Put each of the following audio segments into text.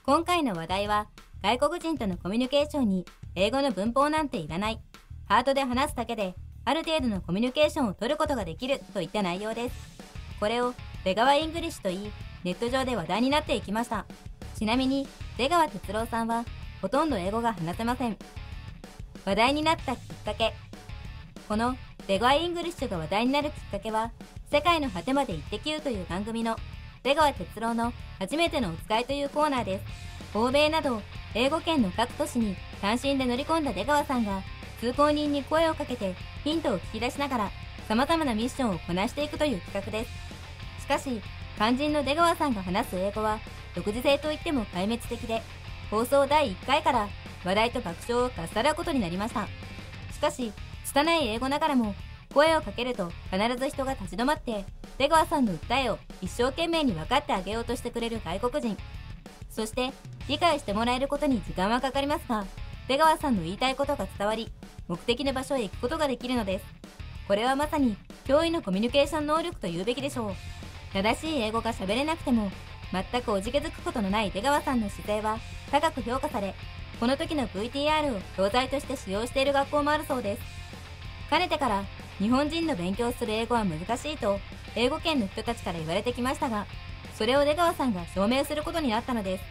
今回の話題は、外国人とのコミュニケーションに英語の文法なんていらない。ハートで話すだけで、ある程度のコミュニケーションを取ることができるといった内容です。これを出川イングリッシュと言い、ネット上で話題になっていきました。ちなみに、出川哲朗さんは、ほとんど英語が話せません。話題になったきっかけ。この出川イングリッシュが話題になるきっかけは、世界の果てまでイッテ Q という番組の出川哲朗の初めてのお使いというコーナーです。欧米など英語圏の各都市に単身で乗り込んだ出川さんが通行人に声をかけてヒントを聞き出しながら様々なミッションをこなしていくという企画です。しかし、肝心の出川さんが話す英語は独自性といっても壊滅的で、放送第1回から話題と爆笑をかっさらうことになりました。しかし、拙い英語ながらも声をかけると必ず人が立ち止まって出川さんの訴えを一生懸命に分かってあげようとしてくれる外国人。そして理解してもらえることに時間はかかりますが、出川さんの言いたいことが伝わり、目的の場所へ行くことができるのです。これはまさに驚異のコミュニケーション能力と言うべきでしょう。正しい英語が喋れなくても全くおじけづくことのない出川さんの姿勢は高く評価され、この時の VTR を教材として使用している学校もあるそうです。かねてから日本人の勉強する英語は難しいと英語圏の人たちから言われてきましたが、それを出川さんが証明することになったのです。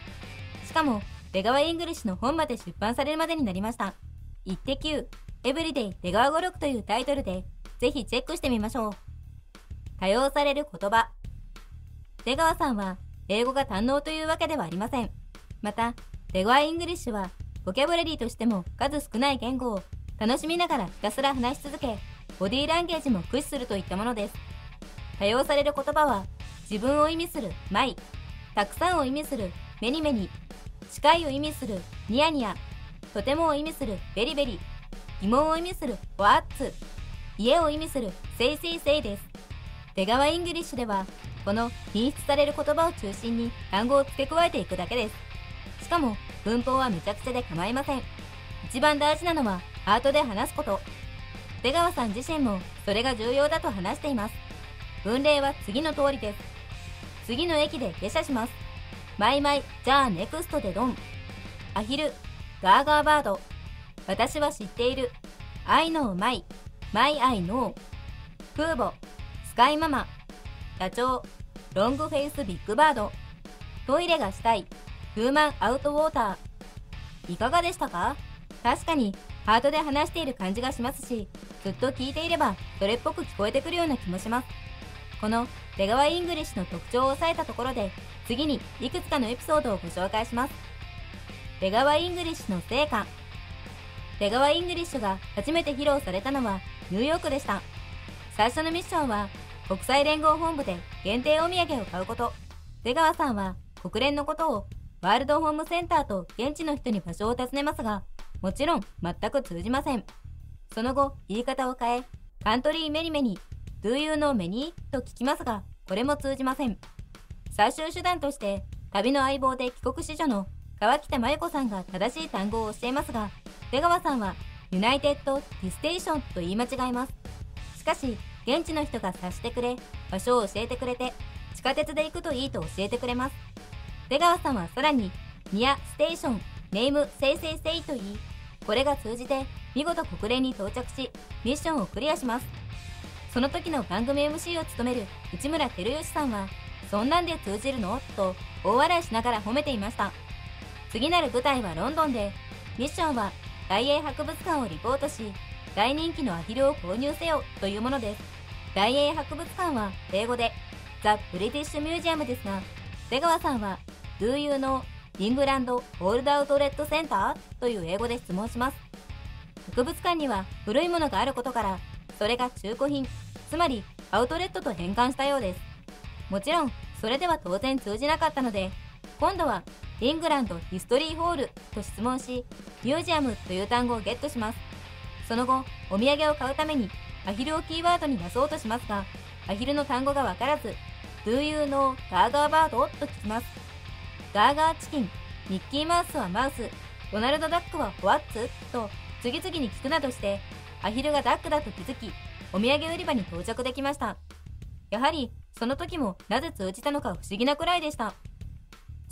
しかも出川イングリッシュの本まで出版されるまでになりました。イッテ Q! エブリデイ出川語録というタイトルでぜひチェックしてみましょう。多用される言葉。出川さんは英語が堪能というわけではありません。また、出川イングリッシュはボキャブラリーとしても数少ない言語を楽しみながらひたすら話し続け、ボディーランゲージも駆使するといったものです。多用される言葉は、自分を意味するマイ、たくさんを意味するメニメニ、近いを意味するニヤニヤ、とてもを意味するベリベリ、疑問を意味するワッツ、家を意味するセイセイセイです。出川イングリッシュでは、この品質される言葉を中心に単語を付け加えていくだけです。しかも、文法はめちゃくちゃで構いません。一番大事なのは、ハートで話すこと。出川さん自身もそれが重要だと話しています。文例は次の通りです。次の駅で下車します。マイマイ、じゃあネクストでドン。アヒル、ガーガーバード。私は知っている。I know my、my I know。空母、スカイママ。ダチョウ、ロングフェイスビッグバード。トイレがしたい。ヒューマンアウトウォーター。いかがでしたか？確かにハートで話している感じがしますし、ずっと聞いていればそれっぽく聞こえてくるような気もします。この出川イングリッシュの特徴を押さえたところで、次にいくつかのエピソードをご紹介します。出川イングリッシュの成果。出川イングリッシュが初めて披露されたのはニューヨークでした。最初のミッションは国際連合本部で限定お土産を買うこと。出川さんは国連のことをワールドホームセンターと現地の人に場所を尋ねますが、もちろん全く通じません。その後、言い方を変え、カントリーメニメニ、Do you know many? と聞きますが、これも通じません。最終手段として、旅の相棒で帰国子女の川北真由子さんが正しい単語を教えますが、出川さんはユナイテッド・ディステーションと言い間違います。しかし、現地の人が察してくれ、場所を教えてくれて、地下鉄で行くといいと教えてくれます。出川さんはさらに、ニア・ステーション、ネーム・セイセイセイと言い、これが通じて見事国連に到着し、ミッションをクリアします。その時の番組 MC を務める内村照義さんは、そんなんで通じるのと大笑いしながら褒めていました。次なる舞台はロンドンで、ミッションは大英博物館をリポートし、大人気のアヒルを購入せよというものです。大英博物館は英語でザ・ブリティッシュミュージアムですが、出川さんは Do you know イングランドオールドアウトレットセンターという英語で質問します。博物館には古いものがあることから、それが中古品、つまりアウトレットと変換したようです。もちろんそれでは当然通じなかったので、今度はイングランドヒストリーホールと質問し、ミュージアムという単語をゲットします。その後、お土産を買うためにアヒルをキーワードに出そうとしますが、アヒルの単語がわからず、Do you know ガーガーバードと聞きます。ガーガーチキン、ミッキーマウスはマウス、ドナルドダックはホワッツと次々に聞くなどして、アヒルがダックだと気づき、お土産売り場に到着できました。やはり、その時もなぜ通じたのか不思議なくらいでした。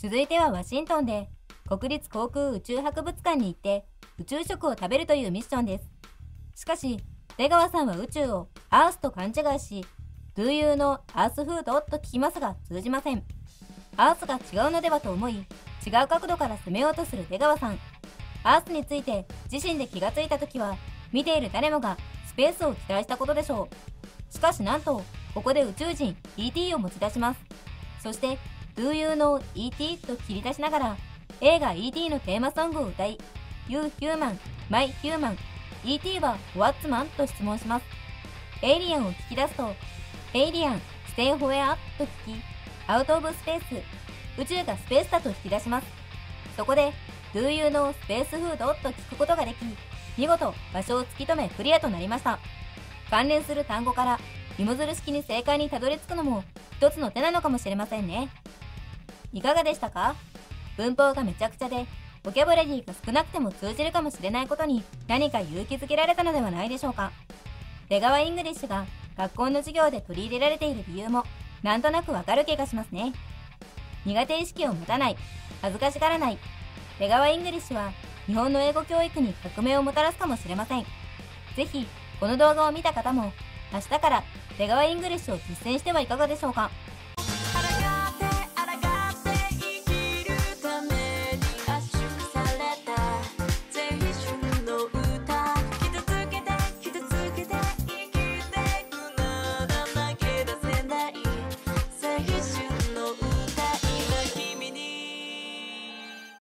続いてはワシントンで国立航空宇宙博物館に行って宇宙食を食べるというミッションです。しかし、出川さんは宇宙をアースと勘違いし、Do you know アースフードと聞きますが通じません。アースが違うのではと思い、違う角度から攻めようとする出川さん。アースについて自身で気がついたときは、見ている誰もがスペースを期待したことでしょう。しかしなんと、ここで宇宙人 ET を持ち出します。そして、Do you know ET と切り出しながら、映画 ET のテーマソングを歌い、You Human, My Human, ET は What's Man と質問します。エイリアンを聞き出すと、エイリアン、Stay Where と聞き、アウトオブスペース、宇宙がスペースだと引き出します。そこで、Do you know スペースフードと聞くことができ、見事場所を突き止めクリアとなりました。関連する単語から芋づる式に正解にたどり着くのも一つの手なのかもしれませんね。いかがでしたか？文法がめちゃくちゃで、ボキャブラリーが少なくても通じるかもしれないことに何か勇気づけられたのではないでしょうか。出川イングリッシュが学校の授業で取り入れられている理由もなんとなくわかる気がしますね。苦手意識を持たない、恥ずかしがらない。出川イングリッシュは日本の英語教育に革命をもたらすかもしれません。ぜひこの動画を見た方も明日から出川イングリッシュを実践してはいかがでしょうか。